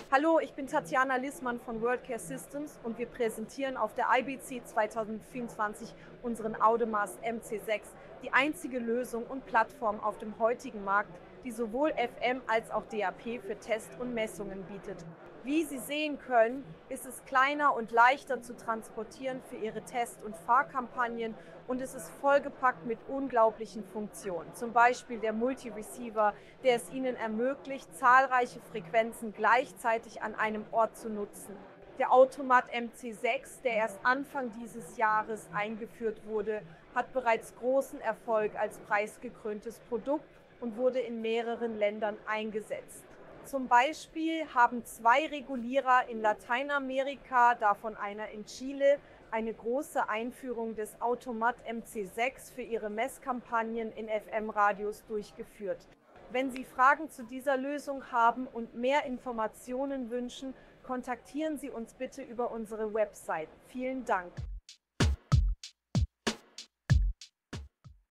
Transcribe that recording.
Hallo, ich bin Tatjana Lissmann von WorldCare Systems und wir präsentieren auf der IBC 2024 unseren Audemast MC6, die einzige Lösung und Plattform auf dem heutigen Markt, die sowohl FM als auch DAP für Test und Messungen bietet. Wie Sie sehen können, ist es kleiner und leichter zu transportieren für Ihre Test- und Fahrkampagnen und es ist vollgepackt mit unglaublichen Funktionen. Zum Beispiel der Multi-Receiver, der es Ihnen ermöglicht, zahlreiche Frequenzen gleichzeitig an einem Ort zu nutzen. Der Automat MC6, der erst Anfang dieses Jahres eingeführt wurde, hat bereits großen Erfolg als preisgekröntes Produkt und wurde in mehreren Ländern eingesetzt. Zum Beispiel haben 2 Regulierer in Lateinamerika, davon einer in Chile, eine große Einführung des Automat MC6 für ihre Messkampagnen in FM-Radios durchgeführt. Wenn Sie Fragen zu dieser Lösung haben und mehr Informationen wünschen, kontaktieren Sie uns bitte über unsere Website. Vielen Dank.